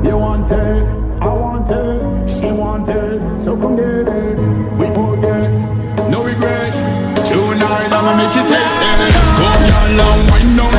You want it, I want it, she want it, so come get it. We forget, no regret. Tonight I'ma make you taste it. Go gyal and wind down